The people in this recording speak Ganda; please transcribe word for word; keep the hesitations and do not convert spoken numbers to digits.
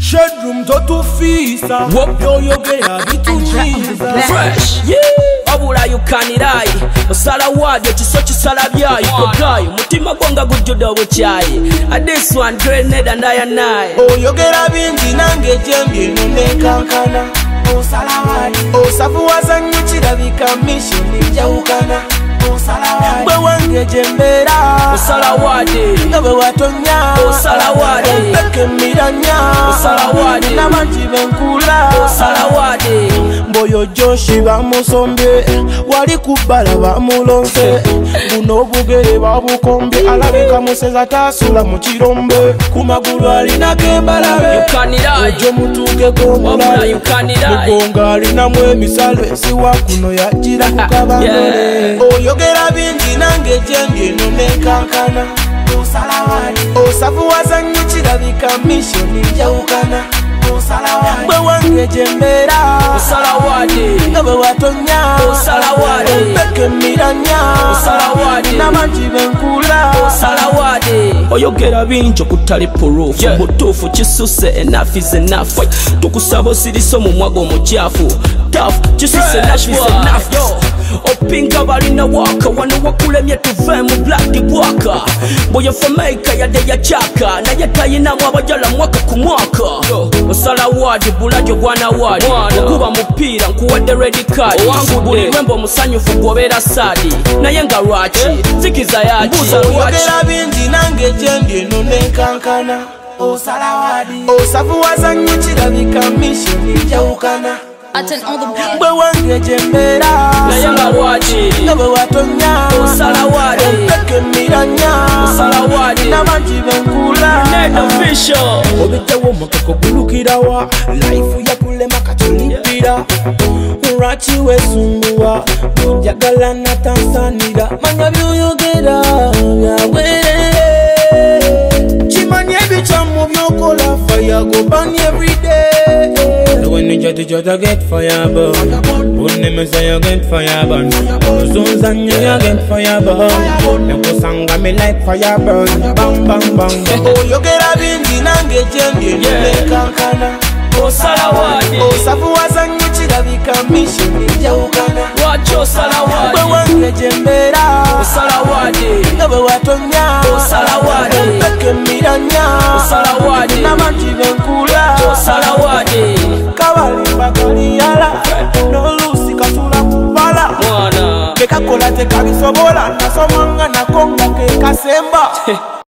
Shedroom totufisa yoyogera bitumiza fresh obula yukanirai osala wadyo kiso kisala byayo kogayo mutima gwange gujjuda obukyayi this one grenade and I and I oyogera bingi nange jembye nonekankana osala wadi osafu wazanyo kirabika mission njawukana bwe wange jembera osala wadi bwe watonya osala wadi mpeke miranya osala wadi nabanji benkula osala wadi mboyo joshi bamusombye wali kubala bamulonse buno obugere babukombye alabika museza tasula mu kirombe ku magulu alinako embalabe ojo mutuukeko omulabe mugonga alinamu emisalo esiwa kuno yagira ku kabandole oyogera bingi nange jembye nonekankana osala wadi osafu wazanyo kirabika mission njawukana bwe wange jembera osala wadi bwe watonya osala wadi mpeke miranya osala wadi nabanji benkula osala wadi oyogera bingi okutali proof mutuufu kisuse enough is enough tukusaba osirisa omumwago omukyafu tough kisuse enough yo opinga balina waka wano wakulemye tuve mu black bwaka boyo famaika yadde yachaka naye tayinamu abajala mwaka ku mwaka osala wadi bulajo gwana wadi okuba mupiira nkuwadde red card buli lwembo omusanyufu gwobeera sadi naye nga lwaki zikiza yaki oyogera bingi nange jembye nonekankana osala wadi osafu wazanyo kirabika mission njawukana bwe wange jembera naye nga lwaki bwe watonya osala wadi mpeke miranya osala wadi nabanji benkula obitewo mukako gulukirawa life yakulema katulipira lwaki wesumbuwa njagala natansanira manya byoyogera byabwerere kimanye ebikyamu byokola fire go burn everyday. When you judge, judge, I get fire burn. When you say you get fire burn, soon as you get fire burn. You go sanga me like fire burn. Bang bang bang. Oh, you get a bingi nange jembye nonekankana osala wadi osafu wazanyo kirabika mission njawukana lwaki osala wadi bwe wange jembera osala wadi bwe watonya osala wadi mpeke miranya osala wadi nabanji benkula osala wadi kabalimba kaliyala n'oluusi katula kubala mwana kekakola tekabisobola nasomanga nakonga kekasemba